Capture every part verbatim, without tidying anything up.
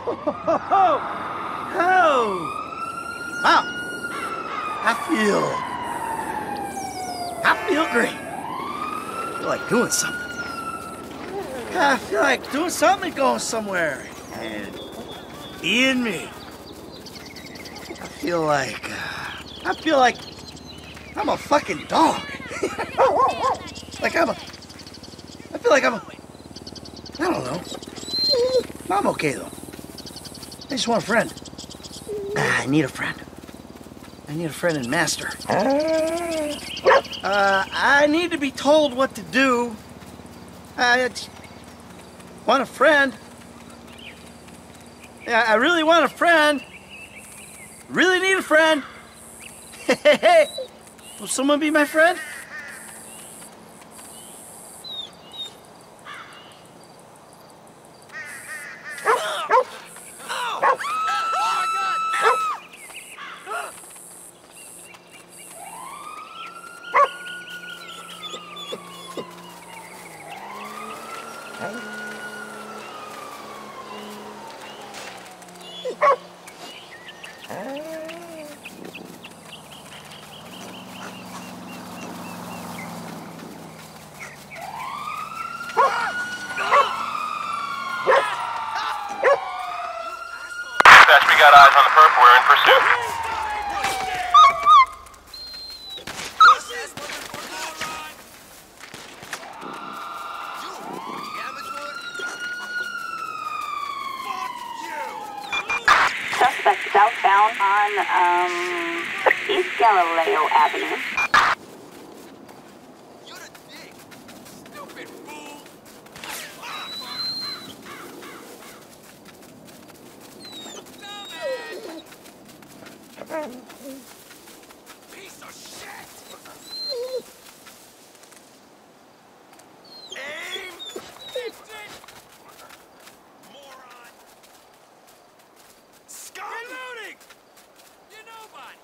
Oh! Wow! I feel... I feel great. I feel like doing something. I feel like doing something and going somewhere. And being me. I feel like... Uh, I feel like I'm a fucking dog. Like I'm a... I feel like I'm a... I don't know. I'm okay, though. I just want a friend. Ah, I need a friend. I need a friend in Master. Uh, I need to be told what to do. I just want a friend. Yeah, I really want a friend. Really need a friend. Hey, will someone be my friend? We got eyes on the perp. We're in pursuit. Suspect southbound on um, East Galileo Avenue. You're a dick, stupid fool. Piece of shit! Aim! Moron! Scum! Reloading! You're nobody!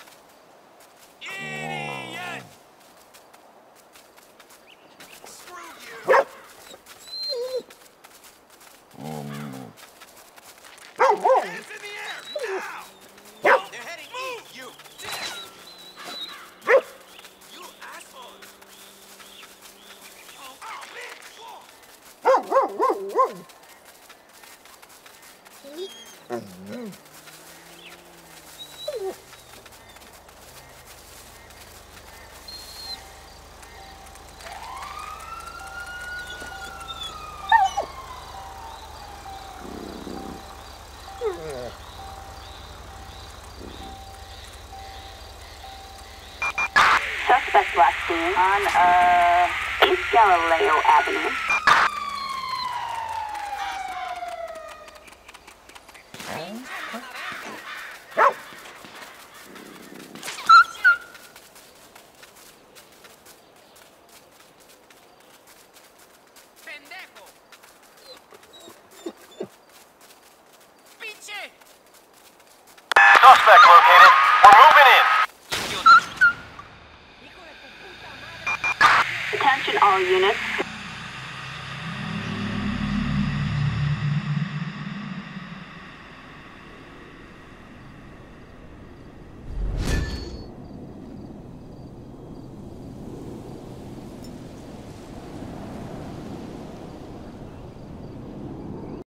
Idiot! Screw you! Hands in the air! Now! They're heading east, you! You asshole! Oh, man! Suspect last seen on uh, East Galileo Avenue. Pendejo! Pinche! Suspect located. We're moving in. Attention all units.